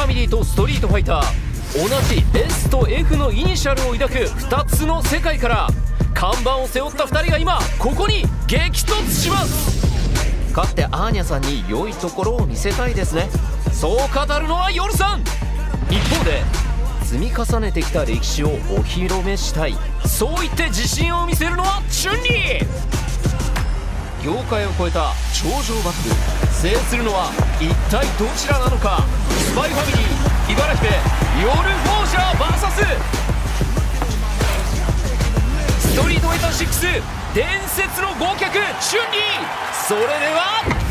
ァミリーとストリートファイター、同じ S と F のイニシャルを抱く2つの世界から看板を背負った2人が今ここに激突します。勝ってアーニャさんに良いところを見せたいですね。そう語るのはヨルさん。一方で積み重ねてきた歴史をお披露目したい、そう言って自信を見せるのはチュンリー。業界を超えた頂上バトル、制するのは一体どちらなのか。スパイファミリー茨城でヨルフォージャー VS ストリートファイター6伝説の豪脚チュンリー。それでは